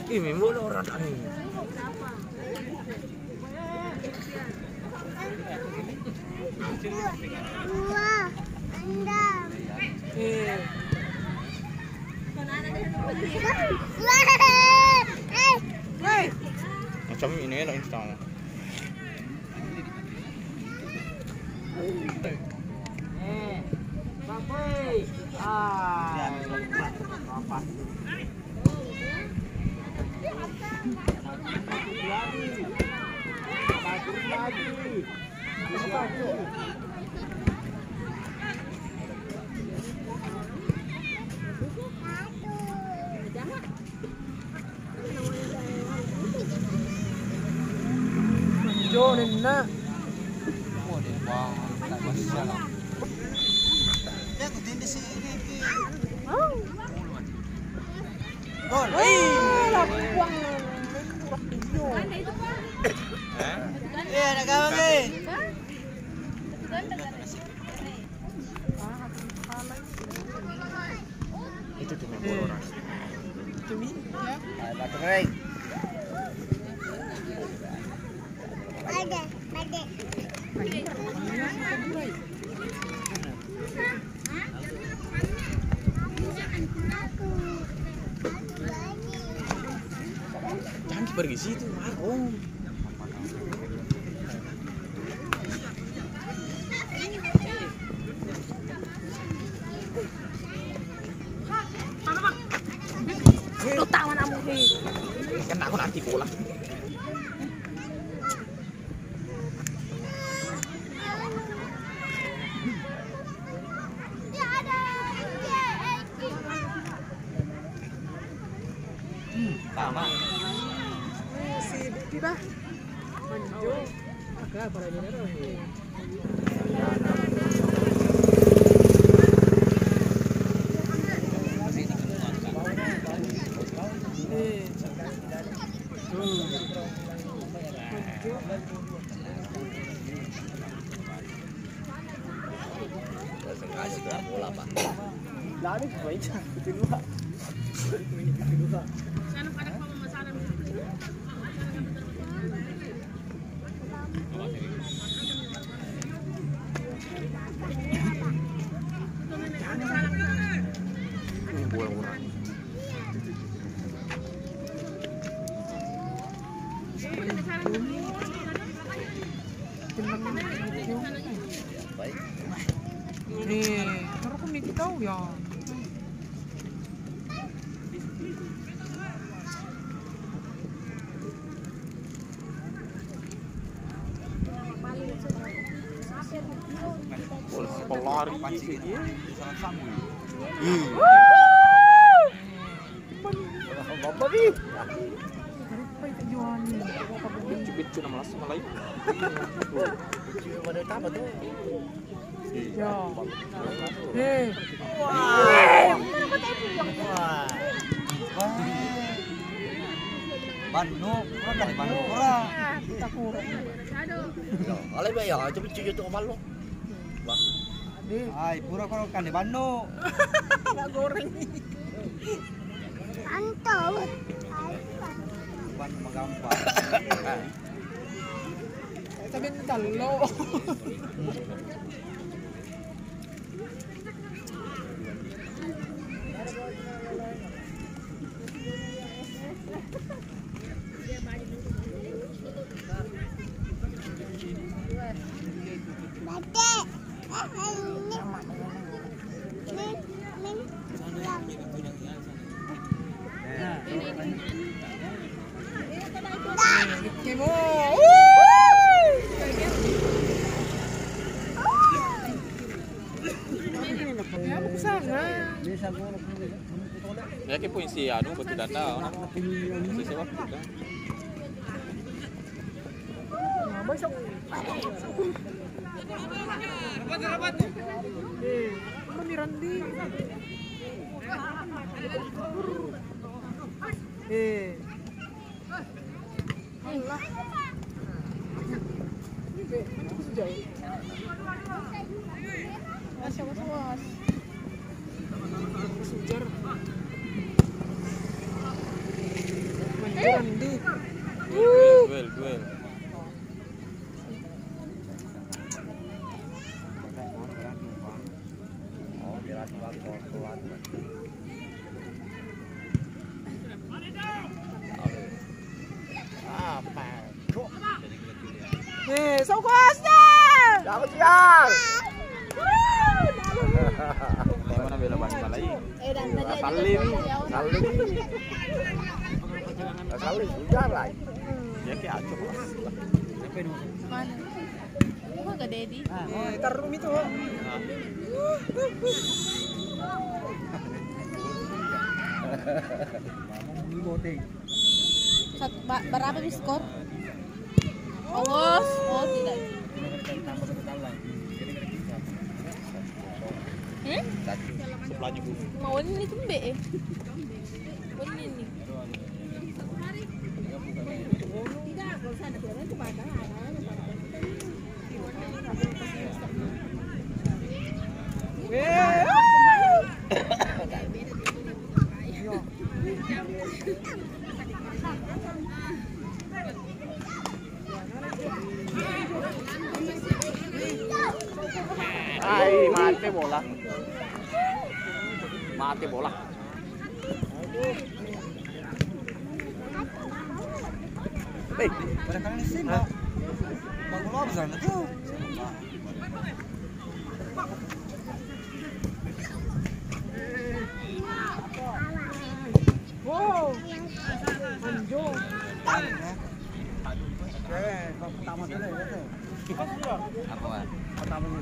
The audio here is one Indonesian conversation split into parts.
Ini mulu orang tadi. Wah, anda. Macam ini lah instan. Sampai. Apa? Jonin na. Itu cuma orang. Ada. Jangan pergi situ, Om. Lu tahu namu ni. Kan aku nanti bola. Sama. Si Biba. Manjo. Agak para dinero. Kasih bola, Pak. Lari baik. Kedua. Kedua. Bola orang. Baik. Baru kami tahu ya. Pelari pancing dia. Apa ni? Apa itu jualan ni? Cubit tu nama langsung lain. Pada apa tu? Ya. Hei. Bandung, orang dari Bandung orang. Tak kurang. Alay ba ya? Cubit cuci tu kapal lo. Wah. Ay, pura ko kan di Bandung. Tak goreng. Antau. Bandung magampang. Tapi ni talo. Batik. Kimo. Ya, aku sana. Ya ke pun si anu betul data. Si siapa? Besok. Rapat. Kami Randi. Allah. Ini mana sejauh? Awas. Sujar. Randy. Duel. Oh, biar kuat. Apa? Sokosnya. Siap. Mana bela balik malai? Salin sudah lah. Ya kayak acok lah. Mana? Kok gak Dedi? Tarum itu. Berapa nih skor? Awas, oh tidak. Sebelahnya bu. Mau ini tembe eh. Ini. Ai, mati bola. Pada kalian sih mau lo besar tuh. Wow. Anjong. Pertama dulu ya. Apa? Pertama dulu.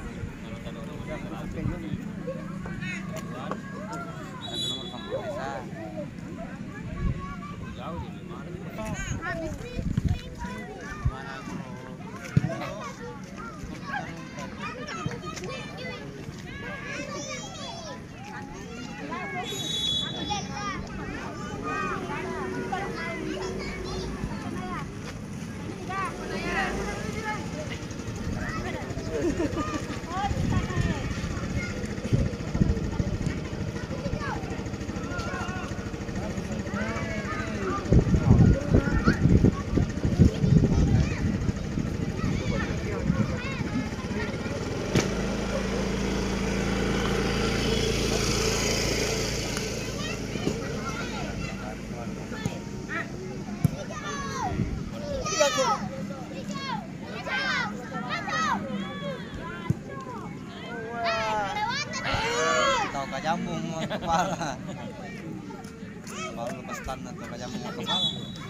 Kajambung mau kepala. Baru lepas tanah atau kajambung mau kepala.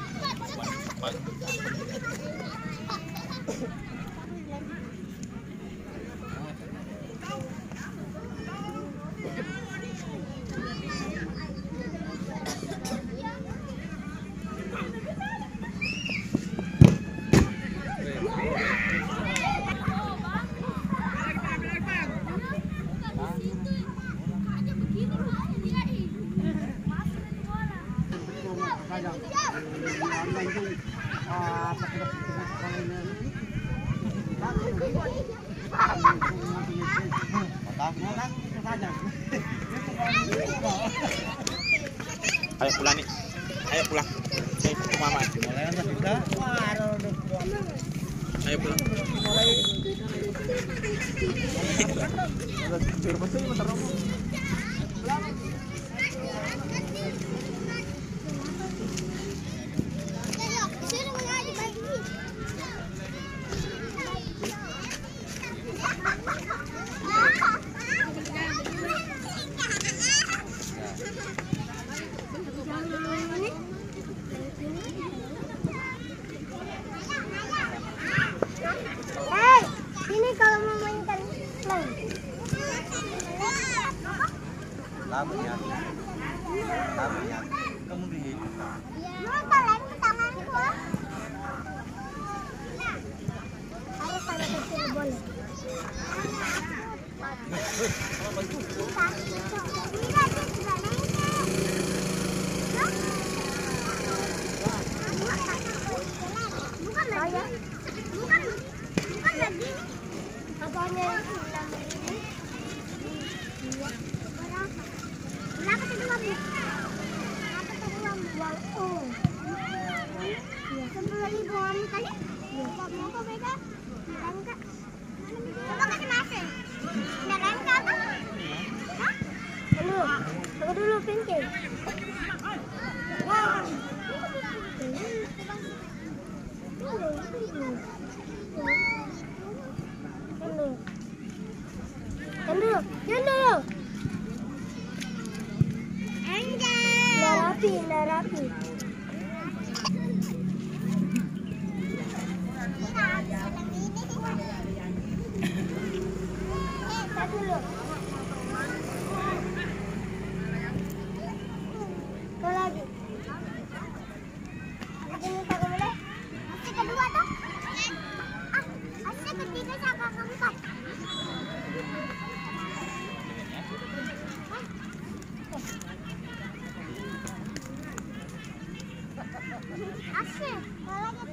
Ayo pulang nih. Ayo pulang. Ayo ke mama. Ayo pulang. Ini kalau mau mainkan Lamanya. Kamu di. mau kalian ke tanganku. Ayo kalau kecil boleh. Bukan lagi. Apanya yang hilang ini? Berapa tuh 12? Berapa tuh 12? Oh. Mau kok Bega? Rangka. Coba kasih nasi. Ada rangka apa? Hah? Dulu. Aku dulu pinggir. Wah. Jandu. Nggak rapi. Dulu. Kau lagi. Lagi minta kau boleh? Asyik kedua toh? Asyik ketiga sama keempat. Asyik, kau lagi.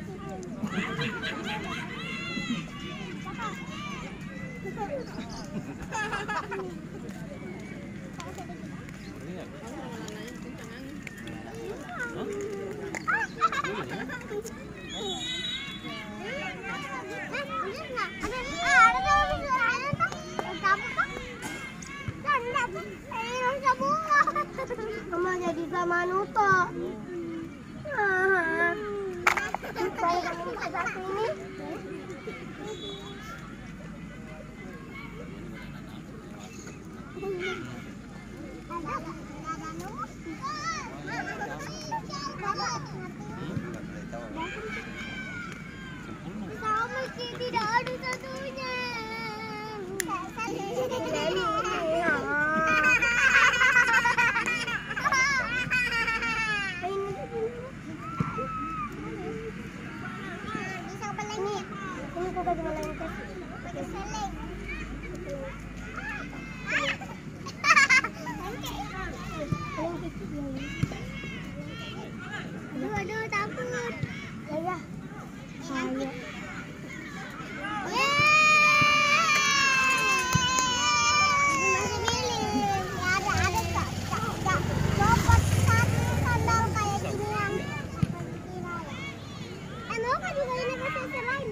Mama jadi sama Nuto. Supaya kamu bisa satu ini. Sama sih tidak ada satunya. Bisa beli nih. Ini kok bagaimana ini? Pakai seleng. Aduh, takut. Ya. Saya. Masih milih. Ya ada tak. Copot satu sandal kayak gini yang. Mau kan juga ini pakai lain.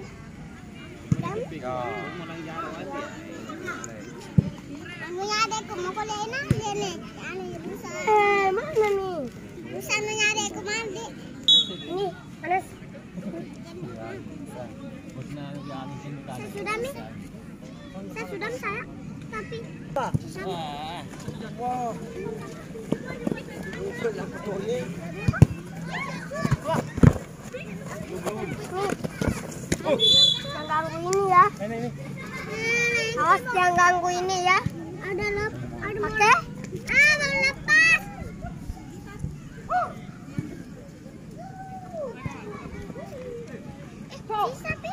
Anunya adekku mau kuliah dia nih. Mana nih? Busananya adekku mandi. Ini panas. Saya sudah nih. Saya sudah saya. Tapi. Wow. Jangan ganggu ini ya. Awas jangan ganggu ini ya. Ada oke? Mau lepas. Bisa Pi?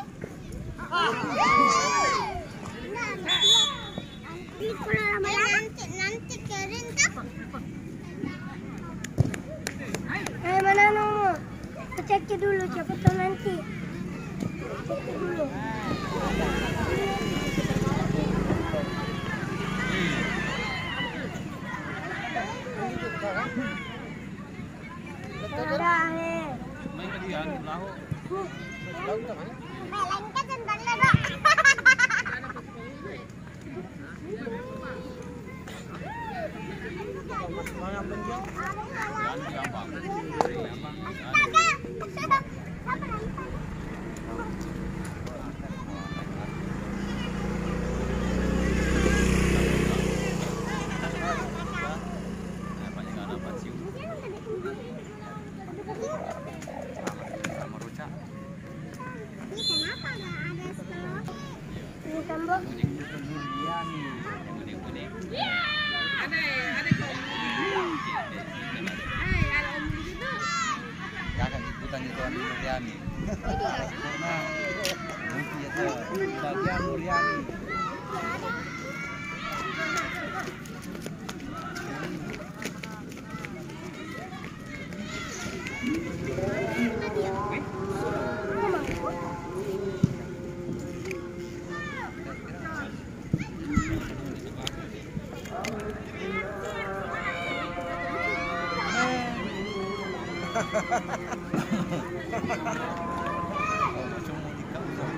Nanti kering tak? Mana nomor? Cek dulu siapa tahu nanti. Cek dulu. Jangan ikutan itu Muriani. Nah, itu bagian Muriani. Oh, macam mau dikau.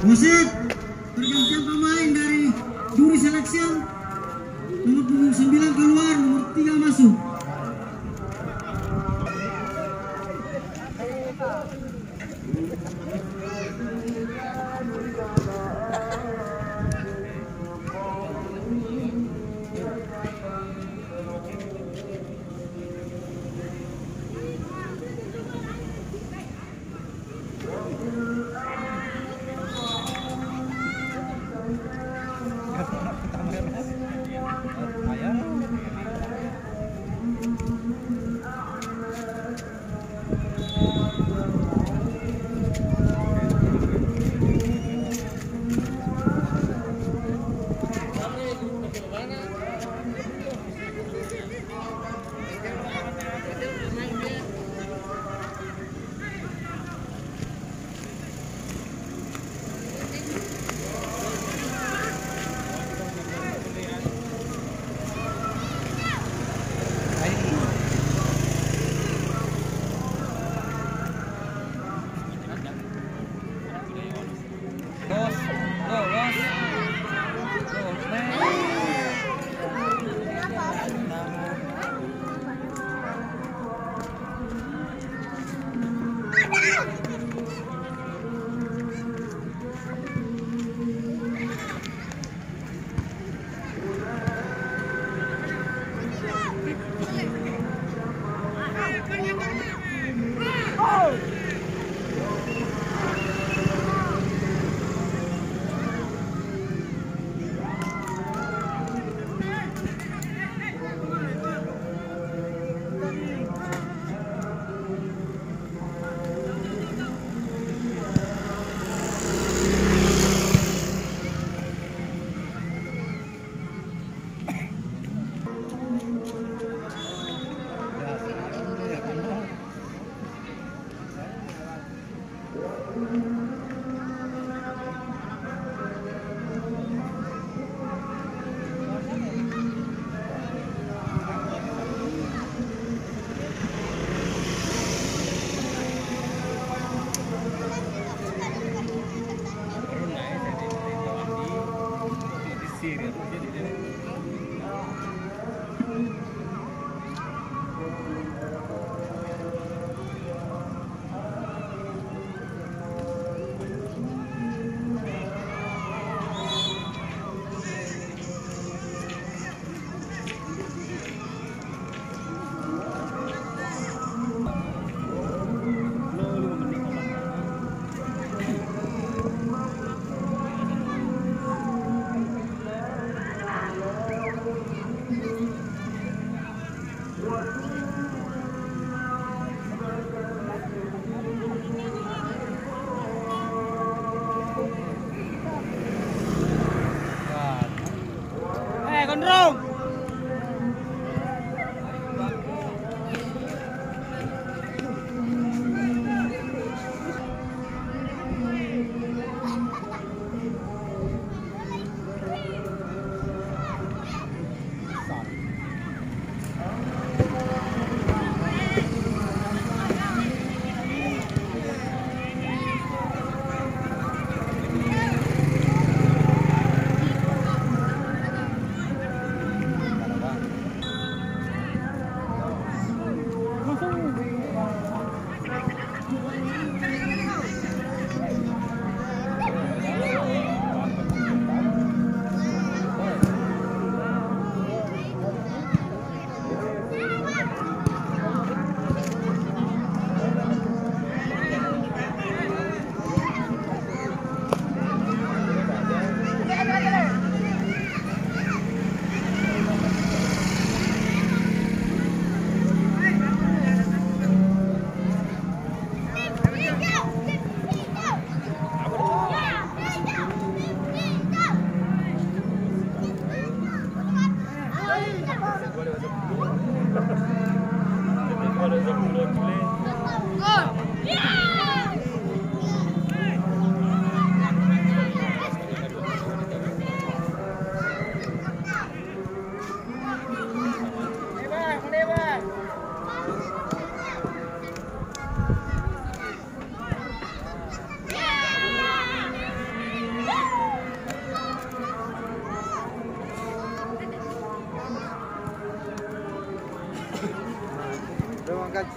Wasit, pergantian pemain dari juri selection. Nomor punggung 9 keluar, nomor 3 masuk.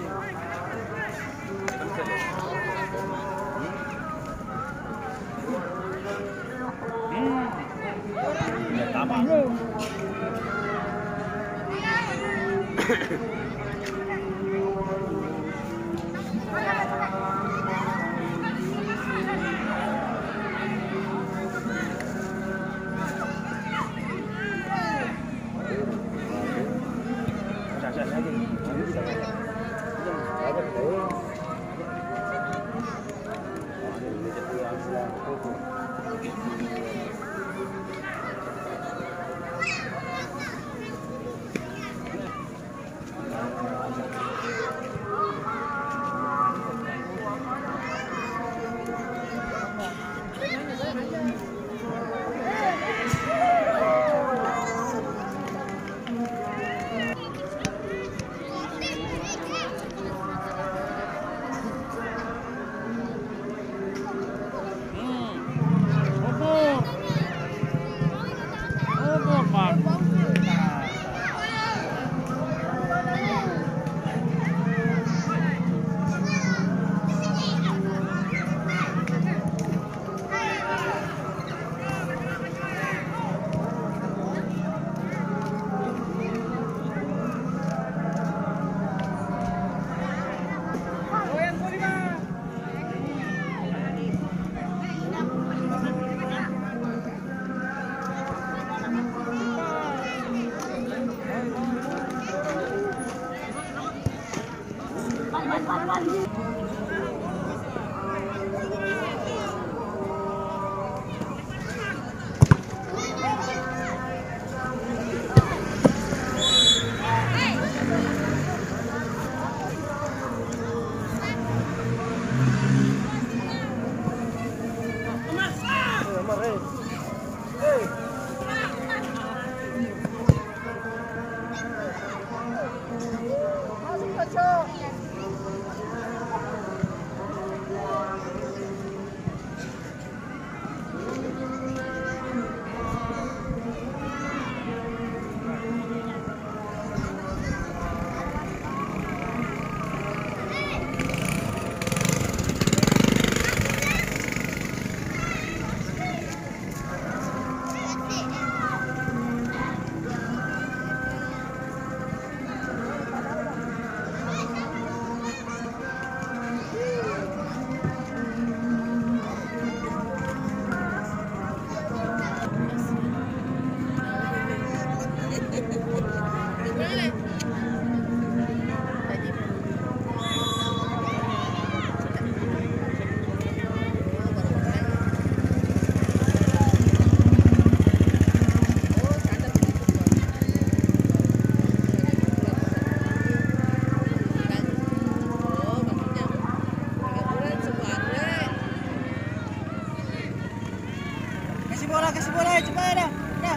Kasih bola, cepat dah. Dah.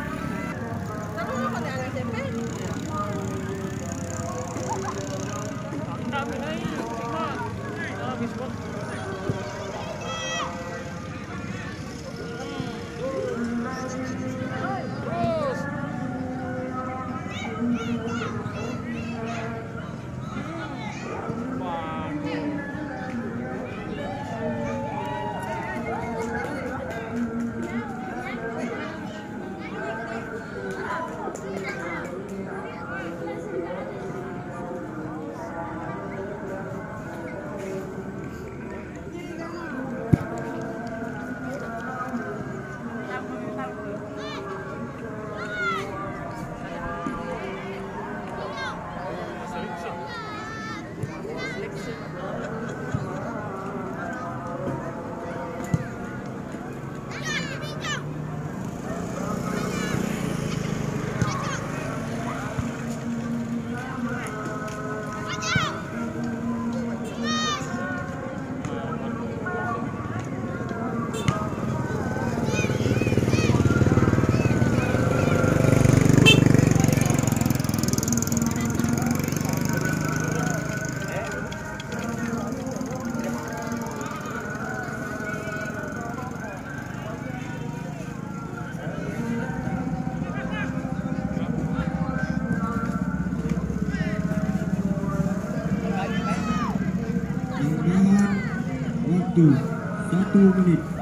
waktu 1 menit.